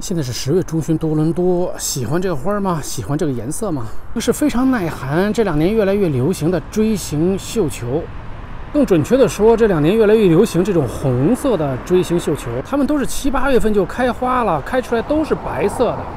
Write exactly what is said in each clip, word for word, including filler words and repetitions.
现在是十月中旬，多伦多，喜欢这个花吗？喜欢这个颜色吗？这是非常耐寒，这两年越来越流行的锥形绣球。更准确的说，这两年越来越流行这种红色的锥形绣球，它们都是七八月份就开花了，开出来都是白色的。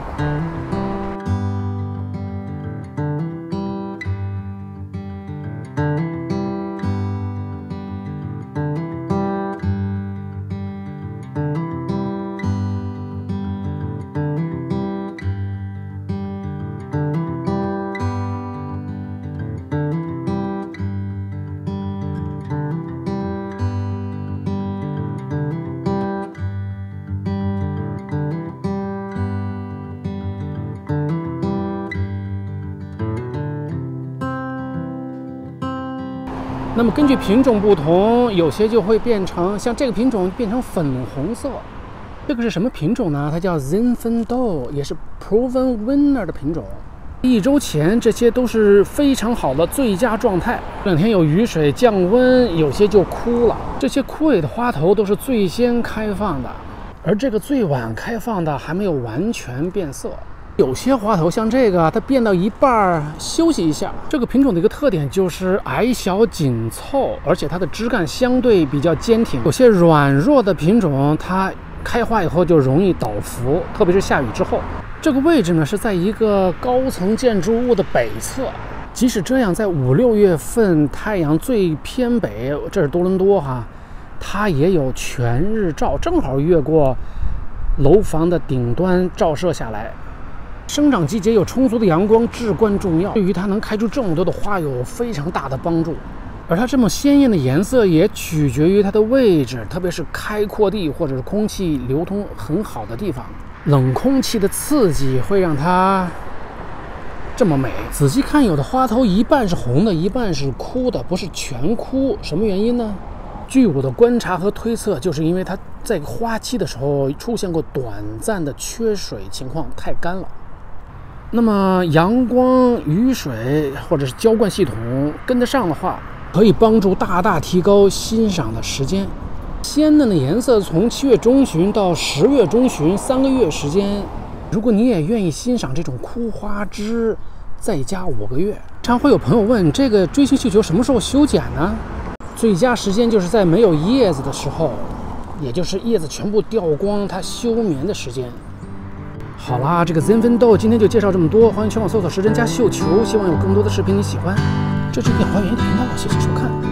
那么根据品种不同，有些就会变成像这个品种变成粉红色。这个是什么品种呢？它叫 Zinfandel， 也是 Proven Winner 的品种。一周前这些都是非常好的最佳状态，这两天有雨水降温，有些就枯了。这些枯萎的花头都是最先开放的，而这个最晚开放的还没有完全变色。有些花头像这个，它变到一半休息一下。这个品种的一个特点就是矮小紧凑，而且它的枝干相对比较坚挺。有些软弱的品种，它开花以后就容易倒伏，特别是下雨之后。这个位置呢是在一个高层建筑物的北侧。即使这样，在五六月份太阳最偏北，这是多伦多哈，它也有全日照，正好越过楼房的顶端照射下来。生长季节有充足的阳光至关重要，对于它能开出这么多的花有非常大的帮助。而它这么鲜艳的颜色也取决于它的位置，特别是开阔地或者是空气流通很好的地方。冷空气的刺激会让它这么美。仔细看，有的花头一半是红的，一半是枯的，不是全枯。什么原因呢？据我的观察和推测，就是因为它在花期的时候出现过短暂的缺水情况，太干了。那么阳光、雨水或者是浇灌系统跟得上的话，可以帮助大大提高欣赏的时间。鲜嫩的颜色从七月中旬到十月中旬，三个月时间。如果你也愿意欣赏这种枯花枝，再加五个月。常会有朋友问，这个锥形绣球什么时候修剪呢？最佳时间就是在没有叶子的时候，也就是叶子全部掉光，它休眠的时间。好啦，这个 Zinfandel 今天就介绍这么多，欢迎全网搜索时针加绣球，希望有更多的视频你喜欢。这是一片花园的频道，谢谢收看。